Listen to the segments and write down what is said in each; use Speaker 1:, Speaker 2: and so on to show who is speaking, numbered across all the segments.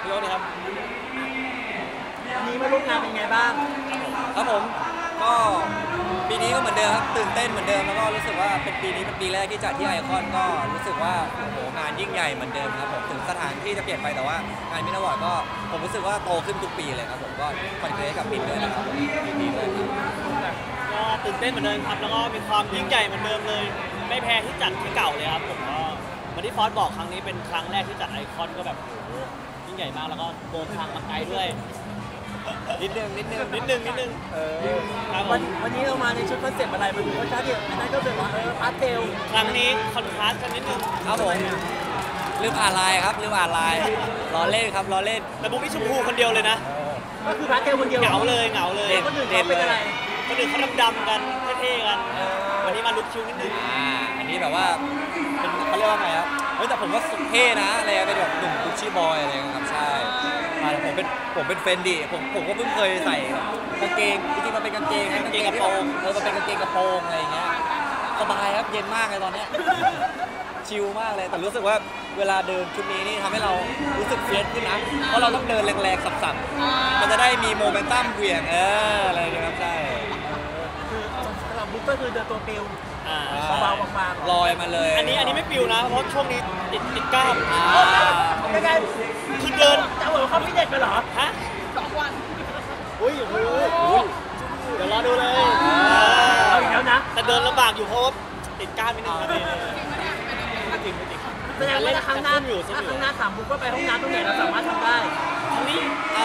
Speaker 1: พี่โอ๊ตนะครับ
Speaker 2: วันนี้มาร่วมงานเป็นไงบ้าง
Speaker 3: ครับผมก็ปีนี้ก็เหมือนเดิมครับตื่นเต้นเหมือนเดิมแล้วก็รู้สึกว่าเป็นปีนี้เป็นปีแรกที่จัดที่ไอคอนก็รู้สึกว่าโอ้โหงานยิ่งใหญ่เหมือนเดิมครับผมถึงสถานที่จะเปลี่ยนไปแต่ว่างานมินาวอร์ดก็ผมรู้สึกว่าโตขึ้นทุกปีเลยครับผมก็คอนเกรสกับมินด้วยนะครับผมดีด้วยครับ
Speaker 1: ก็ตื่นเต้นเหมือนเดิมครับแล้วก็มีความยิ่งใหญ่เหมือนเดิมเลยไม่แพ้ที่จัดที่เก่าเลยครับผมก็เหมือนที่ฟอสบอกครั้งนี้เป็นครั้งแรกที่จัดไอคอนก็แบบโอ้โหยิ่งใหญ่มากแล้วก็เดินทางมาไกลด้วย
Speaker 3: นิดนึง
Speaker 1: ครับ
Speaker 2: วันนี้เรามาในชุดคอนเซ็ปต์อะไรมันก็ชาติอันนั้นก็เป็นว่าพาสเทล
Speaker 1: ครั้งนี้คอนทราสต์กันนิดนึง
Speaker 3: ครับผมลืมอ่านไลน์ครับลืมอ่านไลน์ล้อเล่นครับล้อเล่น
Speaker 1: แต่บุ๊กนี่ชมพูคนเดียวเลยนะ
Speaker 2: ก็คือพาสเทลคนเดียว
Speaker 1: เหงาเลย
Speaker 2: คนอื่นเขาเป็นอะไร
Speaker 1: คนอื่นเขาดำๆกันเท่ๆกันวันนี้มาลุคชิวนิดนึง
Speaker 3: อันนี้แบบว่าเป็นเขาเรียกว่าไงครับเฮ้ยแต่ผมว่าสุดเท่นะอะไรเป็นแบบหนุ่มกุชชี่บอยอะไรครับใช่ผมเป็นเฟนดี้ผมก็เพิ่งเคยใส่กางเกงจริงๆมันเป็นกางเกงกระโปรงมันเป็นกางเกงกระโปรงอะไรอย่างเงี้ยสบายครับเย็นมากเลยตอนนี้ชิลมากเลยแต่รู้สึกว่าเวลาเดินชุดนี้นี่ทำให้เรารู้สึกเฟรชขึ้นนะเพราะเราต้องเดินแรงๆสับๆมันจะได้มีโมเมนตัมเหวี่ยงอะไรอย่างเงี้ยครับใช่
Speaker 2: คือสำหรับบุ๊กก็คือเดินตัวปิวเบาๆบาง
Speaker 3: ๆลอยมาเลย
Speaker 1: อันนี้ไม่ปิวนะเพราะช่วงนี้ติดกล้าม
Speaker 2: ยังไง
Speaker 1: คือเดิน
Speaker 2: จะเหมือนเขาพิเศษไปเหรอ
Speaker 1: ฮะ2 วันอุ้ยโอ้โหเดี๋ยวรอดูเลย
Speaker 2: เอาอีกแล้วนะ
Speaker 1: แต่เดินลำบากอยู่เพราะว่าติดกล้ามนิดนึงไม่จริง
Speaker 2: แสดงว่าถ้าครั้งหน้าถามบุ๊กก็ไปห้องน้ำตรงไหนเราสามารถทำได้
Speaker 1: ตรงนี้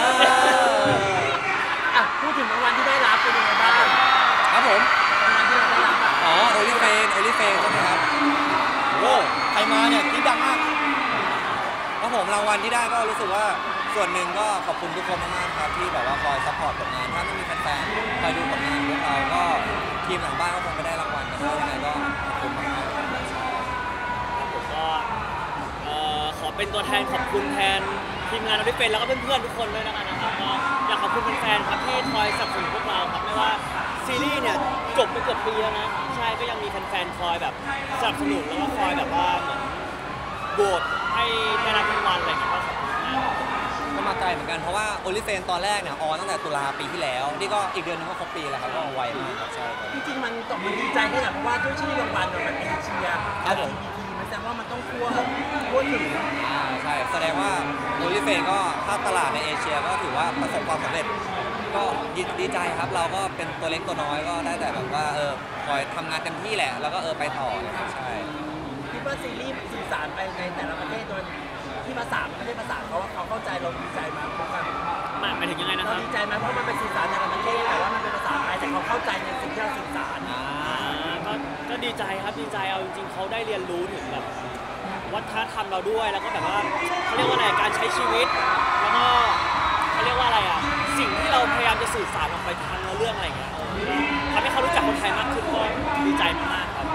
Speaker 2: พูดถึงรางวัลที่ได้รับเป็นยังไงบ้าง
Speaker 3: ครับผม
Speaker 2: รางวัลที่เราได้รับ
Speaker 3: โอลิเฟนใช่ไหมครับโอ้ใครมาเนี่ยที่ดังมากครับผมรางวัลที่ได้ก็รู้สึกว่าส่วนหนึ่งก็ขอบคุณทุกคนมากๆครับที่แบบว่าคอยซัพพอร์ตผลงานถ้าไม่มีแฟนๆคอยดูผลงานพวกเราก็ทีมหลังบ้านก็คงไม่ได้รางวัลกันด้วยยังไงก็ขอบคุณมากๆ
Speaker 1: ผมก็ขอเป็นตัวแทนขอบคุณแทนทีมงานเราได้เป็นแล้วก็เพื่อนๆทุกคนด้วยนะครับก็อยากขอบคุณแฟนๆครับที่คอยสนับสนุนพวกเราครับไม่ว่าซีรีส์เนี่ยจบไปเกือบปีแล้วนะใช่ก็ยังมีแฟนๆคอยแบบสนับสนุนแล้วก็คอยแบบว่าเหมือนโหวตให้ได้รับรางวัลอะไรอย่างเงี้ยก็ขอบคุณมาก
Speaker 3: ก็มาไกลเหมือนกันเพราะว่าโอลิเฟนตอนแรกเนี่ยออนตั้งแต่ตุลาปีที่แล้วนี่ก็อีกเดือนนึงก็ครบปีแล้วครับก็ไวมากครับใช่
Speaker 2: จริงๆมันดีใจแค่ไหนเพราะว่าด้วยชื่อรางวัลมันเป็นเอเชีย
Speaker 3: ครับผม
Speaker 2: มันแสดงว่ามันต้องทั่วถึง
Speaker 3: ใช่แสดงว่าโอลิเฟนก็ถ้าตลาดในเอเชียก็ถือว่าประสบความสำเร็จก็ดีใจครับเราก็เป็นตัวเล็กตัวน้อยก็ได้แต่แบบว่าคอยทำงานเต็มที่แหละแล้วก็ไปต่อนะครับใช่
Speaker 2: คิดว่าซีรีส์สื่อสารไปในแต่ละประเทศโดยที่ภาษามันไม่ใช่ภาษาเขาเข้าใจเราดีใจมากพวกกัน
Speaker 1: หมายถึงยังไงนะครับ
Speaker 2: เราดีใจไหมเพราะมันเป็นสื่อสารในประเทศแต่ว่ามันเป็นภาษาไทยแต่เขาเข้าใจในสิ่งที่เราสื่อสาร
Speaker 1: ก็ดีใจครับดีใจเอาจริงๆเขาได้เรียนรู้ถึงแบบวัฒนธรรมเราด้วยแล้วก็แบบว่าเขาเรียกว่าอะไรการใช้ชีวิตแล้วก็เขาเรียกว่าอะไรอ่ะสิ่งที่เราพยายามจะสื่อสารออกไปทางเรื่องอะไรอย่างเงี้ยทำให้เขารู้จักคนไทยมากขึ้นก็ดีใจมากๆครับ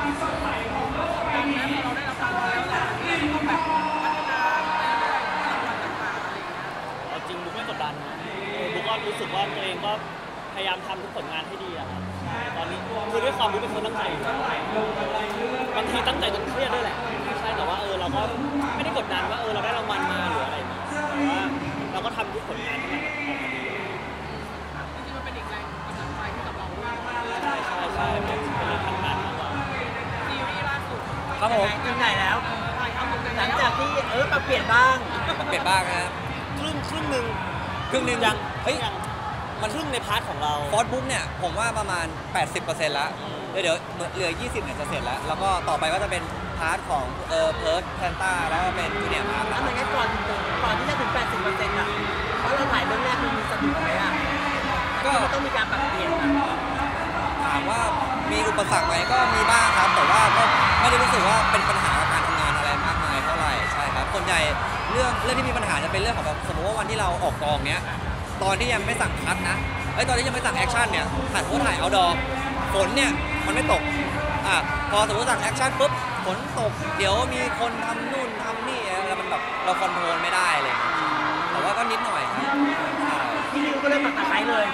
Speaker 1: จริงบุ๊กไม่กดดันบุ๊กก็รู้สึกว่าตัวเองก็พยายามทำทุกผลงานให้ดีอะครับตอนนี้คือด้วยความบุ๊กเป็นคนตั้งใจบางทีตั้งใจจนเครียดด้วยแหละใช่แต่ว่าเราก็ไม่ได้กดดันว่าเราได้รางวัลมาหรืออะไรแต่ว่าเราก็ทำทุกผลงานให้มันออกมาดีจริงๆมันเป็นอีกแรงกำลังใจให้กับเราใช่เป็นเรื่องทำงานมากกว่า
Speaker 2: ซีรีส์ล่าสุดครับผมถึงไหนแล้วหลังจากที่มาเปลี่ยนบ้าง
Speaker 3: นะ
Speaker 1: ครึ่งหนึ่งยังมันครึ่งในพาร์ทของเรา
Speaker 3: ฟอสบุ๊กเนี่ยผมว่าประมาณ 80% แล้วเดี๋ยวเหลือ20เนี่ยจะเสร็จแล้วแล้วก็ต่อไปก็จะเป็นพาร์ทของเพิร์ทแพนต้าแล้วก็เป็นจูเนียร์พาร์ท
Speaker 2: แล้วมันงั้นก่อนที่จะถึง 80% อ่ะเพราะเราถ่ายเรื่องแรกมันมีสนุกไหมอ่ะก็ต้องมีการปรับเปลี่ยน
Speaker 3: ถามว่ามีอุปสรรคไหมก็มีบ้างครับแต่ว่าก็ไม่ได้รู้สึกว่าเป็นปัญหาการทำงานอะไรมากมายเท่าไหร่ใช่ครับส่วนใหญ่เรื่องที่มีปัญหาจะเป็นเรื่องของแบบสมมติว่าวันที่เราออกกองเนี้ยตอนที่ยังไม่สั่งคัทนะตอนที่ยังไม่สั่งแอคชั่นเนี่ยถ่ายเอาดอฝนเนี่ยมันไม่ตกพอสมมติสั่งแอคชั่นปุ๊บฝนตกเดี๋ยวมีคนทำนู่นทำนี่แล้วมันแบบเราคอนโทรลไม่ได้เลยแต่ว่าก็นิดหน่อยครับ
Speaker 2: พี่นิวก็เลยปักตะไคร้เลย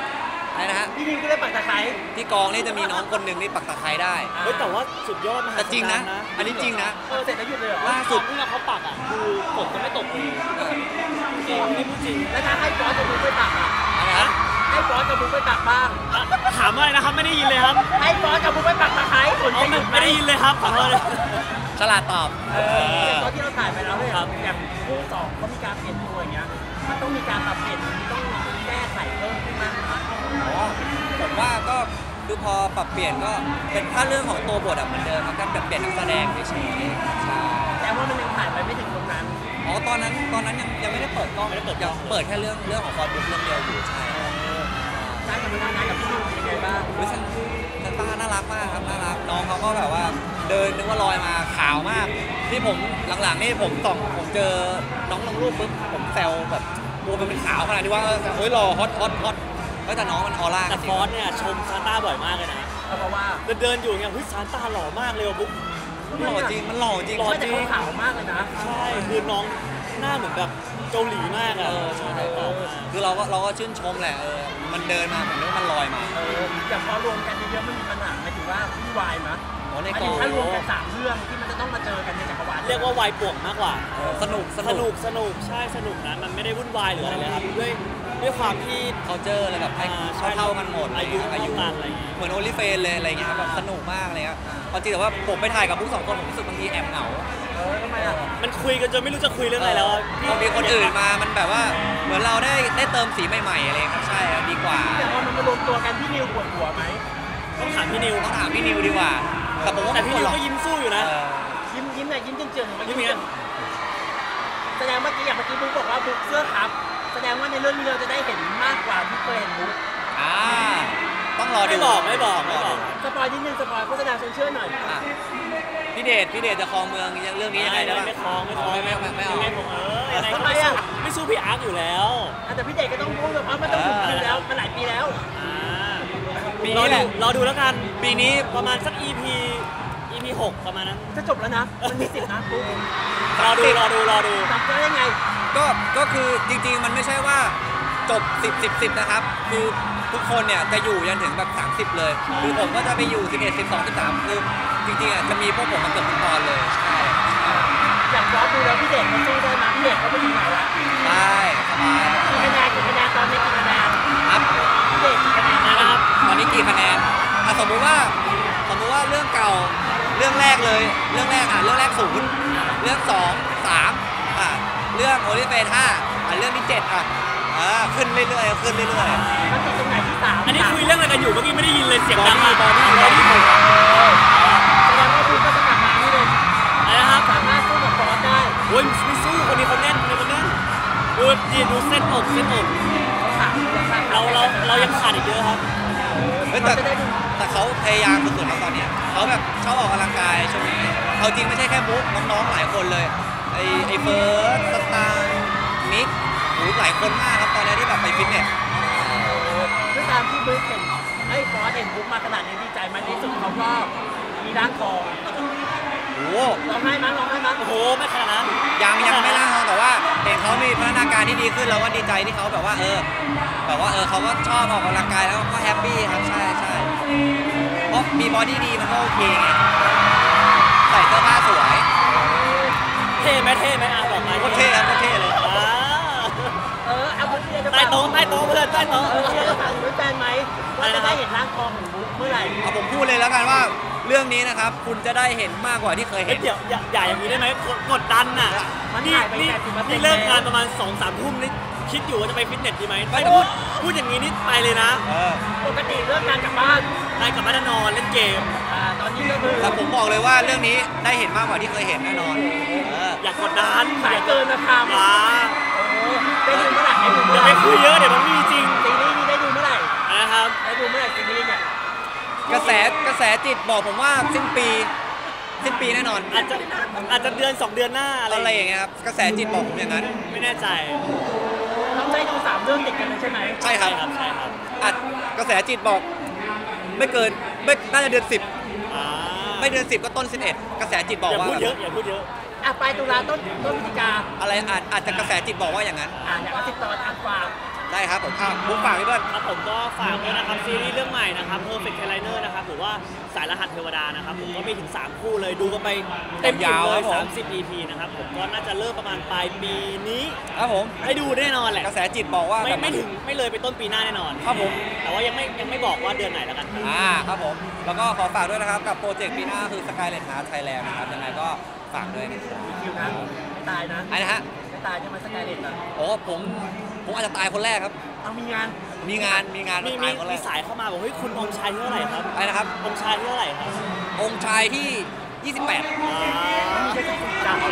Speaker 3: อะไรนะฮะ
Speaker 2: พี่นิวก็ได้ปักตะไคร้
Speaker 3: ที่กองนี่จะมีน้องคนหนึ่งที่ปักตะไคร้ได้
Speaker 1: เฮ้ยแต่ว่าสุดยอดมหา
Speaker 3: แต่จริงนะ
Speaker 1: ศาล
Speaker 3: อันนี้จริงนะ
Speaker 2: เสร็จแล้วหยุดเลยเหรอ
Speaker 3: ล่า
Speaker 1: สุ
Speaker 3: สุ
Speaker 1: ด
Speaker 3: ด
Speaker 1: ที่เขาปักอ่ะคือฝนจะไม่ตกเลยจริงนี่พูดจริง
Speaker 2: แล้วถ้าให้บอสกับบุ๊กไปปักอ่ะ
Speaker 3: อะไรนะ
Speaker 2: ให้บอสกับบุ๊กไปปักบ้าง
Speaker 1: ถามว่าอะไรนะครับไม่ได้ยินเลยครับ
Speaker 2: ให้บอสกับบุ๊กไปปักตะไคร้ฝน
Speaker 1: อ๋อ
Speaker 2: จะหยุดไหม
Speaker 1: ไม่ได้ยินเลยครับขอโทษเลย
Speaker 3: ฉลาดตอบ
Speaker 2: ตอนที่เราถ่ายไปแล้วเนี่ยอย่างคู่สองเขามีการเปลี่ยนตัวอย่างเงี้ยมันต้องมีการปรับเปลี่ยนต้องแก้ไขเพิ่มขึ้นมากนะครับ
Speaker 3: อ๋อผมว่าก็คือพอปรับเปลี่ยนก็เป็นถ้าเรื่องของตัวบทอะเหมือนเดิมมันก็แบบเปลี่ยนนักแสดงเฉยๆใช่
Speaker 2: แต่ว่ามันยังถ่ายไปไม่ถึงตรงนั้น
Speaker 3: อ๋อตอนนั้นยังไม่ได้เปิดกล้องยังเปิดแค่เรื่องของฟอร์ดบุ๊กเรื่องเดียวอยู่ใช่
Speaker 2: การทำงานกับพี่นิวเป็นยังไงบ้าง
Speaker 3: รู้สึกซันต้าน่ารักมากครับน่ารักน้องเขาก็แบบว่าเดินนึกว่าลอยมาขาวมากที่ผมหลังๆนี่ผมเจอน้องลงรูปปุ๊บผมแซวแบบตัวมันเป็นขาวขนาดที่ว่าเฮ้ยหล่อฮอตแต่น้องมันออร่า
Speaker 1: แต่ฟอสเนี่ยชมซานต้าบ่อยมากเลยนะ
Speaker 2: เพราะว่า
Speaker 1: เดินอยู่เนี่ยเฮ้ยซานต้าหล่อมากเลยว่ะบุ๊ก
Speaker 3: มันหล่อจริงมันหล่อจริง
Speaker 1: หล่อ
Speaker 2: ไม่แต่เขาขาวมากเลยนะ
Speaker 1: ใช่คือน้องหน้าเหมือนแบบเกาหลีมากอะใช่หล่อมาก
Speaker 3: คือเราก็ชื่นชมแหละมันเดินมาผมนึกว่ามันลอยมา
Speaker 2: อย่างพอรวมกันเยอะๆมันมีปัญหาหมายถึงว่าวุ่นวายมั้ย
Speaker 3: อ๋อใน
Speaker 2: หมาย
Speaker 3: ก
Speaker 2: ถึ
Speaker 3: อง
Speaker 2: งถ้ารวมกัน3เรื่องที่มันจะต้องมาเจอกันในจักรวาล
Speaker 1: เรียกว่าวายป่วงมากกว่า
Speaker 3: สนุก
Speaker 1: สนุกใช่สนุกนะมันไม่ได้วุ่นวายหรืออะไรเลยครับด้วยความที่
Speaker 3: culture อะไรแบบให้
Speaker 1: ใช่
Speaker 3: เท่ากันหมด
Speaker 1: อายุเท่ากันอะไรอย่างเงี้ย
Speaker 3: เหมือนโอลิเฟนเลยอะไรเงี้ยแบบสนุกมากเลยครับพอจริงแต่ว่าผมไปถ่ายกับพวกสองคนผมรู้สึกบางทีแอบเหงา
Speaker 2: ทำไมอ่ะ
Speaker 1: มันคุยกันจนไม่รู้จะคุยเรื่องอะไรแล้วอะ
Speaker 3: พอมีคนอื่นมามันแบบว่าเหมือนเราได้เติมสีใหม่ๆอะไรครับใช่ครับดีกว่า
Speaker 2: แต่พอมันมารวมตัวกันพี่นิวปวดหัวไหม
Speaker 1: ต้องถามพี่นิว
Speaker 3: ต้องถามพี่นิวดีกว่า แต่ผมว่า
Speaker 1: แต่พี่นิว
Speaker 3: หรอก
Speaker 1: ก็ยิ้มสู้อยู่นะ
Speaker 2: ยิ้มหน่อยยิ้มเจือนๆ
Speaker 1: ยิ้มอย่างเงี้ย
Speaker 2: แสดงเมื่อกี้บุ๊กบอกว่าบุ๊กเสื้อครับแสดงว่าในเรื่องนี้เราจะได้เห็นมากกว่าที่เคยเห็นบุ๊ก
Speaker 3: อ่าต้องรอดู
Speaker 1: ไม่บอก
Speaker 2: สปอยนิดนึงสปอยโฆษณาเชื่อหน่อย
Speaker 3: อ่ะพี่เดชจะครองเมืองเรื่องนี้ยังไงได้บ้าง
Speaker 1: ไม่คล้อง
Speaker 3: ไม่เอา
Speaker 1: ยังไงผมยังไงก็ไม่สู้พี่อาร์คอยู่แล้ว
Speaker 2: แต่พี่เด็กก็ต้องพูดแบบว่ามันต้องถูกคิวแล้วมันหลายปีแล้ว
Speaker 3: ปีนี้แหละ
Speaker 1: รอดูแล้วกัน
Speaker 3: ปีนี้
Speaker 1: ประมาณสัก EP 6ประมาณนั้น
Speaker 2: จะจบแล้วนะมันมี10นะบุ๊ก
Speaker 1: รอดู
Speaker 2: จบได้ยังไง
Speaker 3: ก็คือจริงๆมันไม่ใช่ว่าจบ10นะครับ คือทุกคนเนี่ยจะอยู่ยันถึงแบบ30เลยคือผมก็จะไปอยู่11 12 13คือจริงๆอ่ะจะมีพวกผมมาเกือบทุกตอนเลยใช่
Speaker 2: อยากย้อนดูแล้วพี่เด็กมันสู้ได้ไหมพี่เด็กเขาไปถึงไหนแล้ว
Speaker 3: ได้สบาย
Speaker 2: กี่คะแนนตอนนี้กี่คะแนน
Speaker 3: ครับ
Speaker 2: พี่เด็กกี่คะแนน
Speaker 1: นะครับ
Speaker 3: ตอนนี้กี่คะแนนสมมุติว่าเรื่องเก่าเรื่องแรกเลยเรื่องแรก0เรื่อง2 3เรื่องโอลิเฟน5เรื่องที่7ขึ้นเรื่อยๆ
Speaker 2: มันติดตรงไหนที่3
Speaker 1: อันนี้คุยเรื่องอะไรกันอยู่เมื่อกี้ไม่ได้ยินเลยเสียงดังมาก
Speaker 3: บอดี้
Speaker 2: แสดงว่าบุ๊กก็จะกลับมานี่เลย
Speaker 1: อะไรนะครับ
Speaker 2: สามารถสู้กับฟอสได้
Speaker 1: โอ้ยไม่สู้คนนี้เขาแน่นดูเส้นอก
Speaker 2: ขาด
Speaker 1: เรายังขาดอีกเยอะครับ
Speaker 3: เฮ้ยแต่เขาพยายามสุดๆแล้วตอนเนี้ยเขาแบบชอบออกกำลังกายช่วงนี้เอาจริงไม่ใช่แค่บุ๊กน้องๆหลายคนเลยไอ้เฟิร์สสตางค์มิกหลายคนมากครับตอนนี้ที่แบบไปฟิตเนส
Speaker 2: ด้วยตามที่บุ๊กเห็นไอ้ฟอสเห็นบุ๊กมาขนาดนี้ดีใจมันที่สุดเขาก็มีร้านทอง
Speaker 3: โอ้โห
Speaker 2: ร้องไห้มั้ย
Speaker 1: โอ้โหไม่ขนาดนั้น
Speaker 3: ยังไม่ล่าทองแต่ว่าเห็นเขามีพัฒนาการที่ดีขึ้นเราก็ดีใจที่เขาแบบว่าเขาก็ชอบออกกำลังกายแล้วก็แฮปปี้ครับใช่เพราะมีบอดี้ดีมันก็โอเคไงใส่เสื้อผ้าสวย
Speaker 1: เท่ไหมบอกมา
Speaker 3: โคตรเท่ครับโคตรเท่เลย
Speaker 2: เอาบุ๊กเนี่ยจะ
Speaker 1: ใต้โต๊ะเพื่อนใต้โต๊ะ
Speaker 2: เนี่ยจะฝากด้วยแฟนไหมว่าจะได้เห็นร้านทองของบุ๊กเมื่อไหร่
Speaker 3: เอาผมพูดเลยแล้วกันว่าเรื่องนี้นะครับคุณจะได้เห็นมากกว่าที่เคยเห็น
Speaker 1: เดี๋ยวอย่าอย่างนี้ได้ไหมกดดันน่ะนี่เลิกงานประมาณ 2-3 ทุ่มนี่คิดอยู่ว่าจะไปฟิตเนสดีไหมไม่พูดอย่างนี้นี่ไปเลยนะ
Speaker 2: ปกติเลิกงานกลับบ้าน
Speaker 1: ไปกลับบ้านนอนเล่นเกม
Speaker 2: ตอนนี้ก็คือ
Speaker 3: แต่ผมบอกเลยว่าเรื่องนี้ได้เห็นมากกว่าที่เคยเห็นแน่นอน
Speaker 1: อย่ากดดัน
Speaker 2: สายเกินราคา
Speaker 1: อย่า
Speaker 2: ได้ดูเมื่อไหร่ได้ดู
Speaker 1: อ
Speaker 2: เมื่อย่
Speaker 1: า
Speaker 2: ไห
Speaker 1: ไป
Speaker 2: ร่
Speaker 1: คุยเยอะเดี๋ยวมันไม่มีจริง
Speaker 2: ซีรีส์นี้ได้ดูเมื่อไหร่
Speaker 1: นะครับ
Speaker 2: ได้ดูเมื่อไหร่ซีรีส์เนี่ย
Speaker 3: กระแสจิตบอกผมว่าสิ้นปีแน่นอน
Speaker 1: อาจจะเดือน 2 เดือนหน้าอะไร
Speaker 3: อะไรอย่างเงี้ยครับกระแสจิตบอกผมอย่างนั้น
Speaker 1: ไม่แน่ใจ
Speaker 2: ต้องได้ดู3เรื่องติดกันเลยใช่ไหม
Speaker 3: ใช่ครับ
Speaker 1: ใช่ครับ
Speaker 3: กระแสจิตบอกไม่น่าจะเดือน10ไม่เดือน10ก็ต้น11กระแสจิตบอก
Speaker 1: อย่า
Speaker 3: ว่า
Speaker 1: พูดเยอะอย่าพูดเยอะ
Speaker 2: ปลายตุลาต้นพฤศจิกา
Speaker 3: อะไรอาจจะกระแสจิตบอกว่าอย่างนั้น
Speaker 2: อยากเอาติดต่อทางฝาก
Speaker 3: ได้ครับผมบุ๊กฝากด้วย
Speaker 1: ครับผมก็ฝากด้วยนะครับซีรีส์เรื่องใหม่นะครับ Perfect Trainer นะครับหรือว่าสายรหัสเทวดานะครับผมก็มีถึง 3 คู่เลยดูกันไปเต็มอิ่มเลย30 EP นะครับผมก็น่าจะเริ่มประมาณปลายปีนี้
Speaker 3: ครับผม
Speaker 1: ได้ดูแน่นอนแหละ
Speaker 3: กระแสจิตบอกว่า
Speaker 1: ไม่เลยไปต้นปีหน้าแน่นอน
Speaker 3: ครับผม
Speaker 1: แต่ว่ายังไม่บอกว่าเดือนไหนแล้วกันครับ
Speaker 3: ครับผมแล้วก็ขอฝากด้วยนะครับกับโปรเจกต์ปีหน้าคือ Skylet Heart Thailand นะครับยังไงก็ฝากด้วยนะครับ
Speaker 2: คิวนะไม่ตายนะ
Speaker 3: ไอ้นะฮะ
Speaker 2: ไม่ตายใช่ไหมสกายเด็ดอ่ะ
Speaker 3: โอ้ผมอาจจะตายคนแรกครับ
Speaker 2: เอามีงาน
Speaker 3: มีงาน
Speaker 1: มี
Speaker 3: ตายคนแร
Speaker 1: มี
Speaker 3: ก
Speaker 1: สายเข้ามาบอกเฮ้ยคุณองค์ชายที่เท่าไหร่ครับ
Speaker 3: ไอ้นะครับ
Speaker 1: องค์ชายที่เท่าไหร่ครับ
Speaker 3: องค์ชายที่ 28
Speaker 2: มีแค่สิบจัง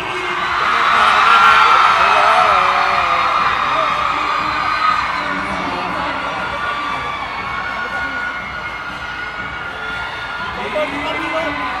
Speaker 1: ต้นพี่ลูก